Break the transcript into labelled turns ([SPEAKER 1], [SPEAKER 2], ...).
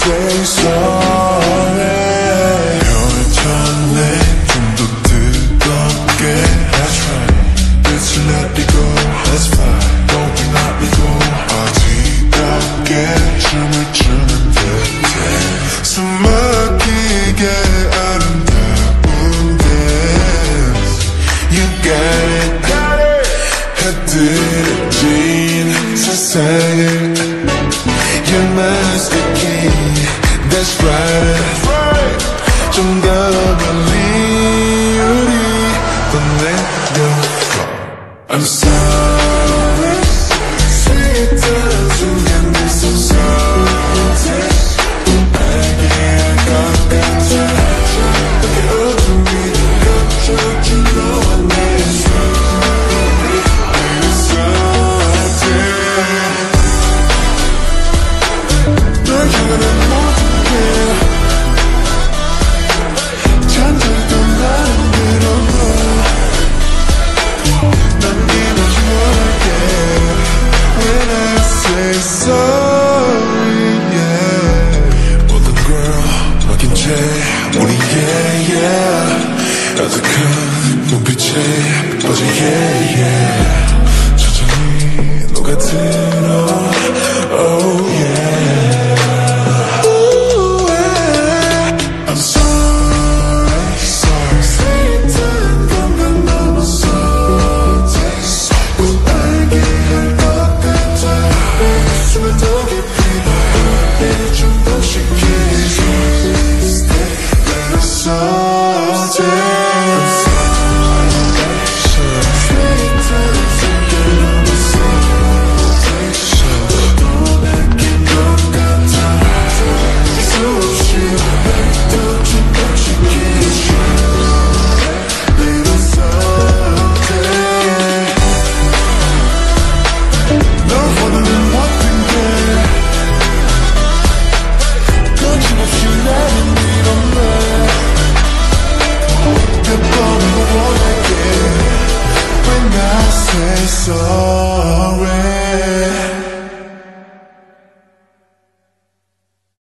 [SPEAKER 1] say sorry. 혀에 좀 더 뜨겁게. That's right. Let's let it go. That's fine. Don't be not me go. 어지럽게 춤을 추는 듯해. 숨 막히게 아름다운 dance. You got it. 흐드러진 세상을 You're master key. That's right. 좀 더 멀리 우리 떠내려가. I'm sorry. 스윗한 순간들 so salty. 내게 것 같아. 너의 어둠이 덮쳐. You know I need sorry. I'm salty. 널 향한 모든 게 잔뜩 나를 밀어넣어. 난 이런 원할게. When I say sorry.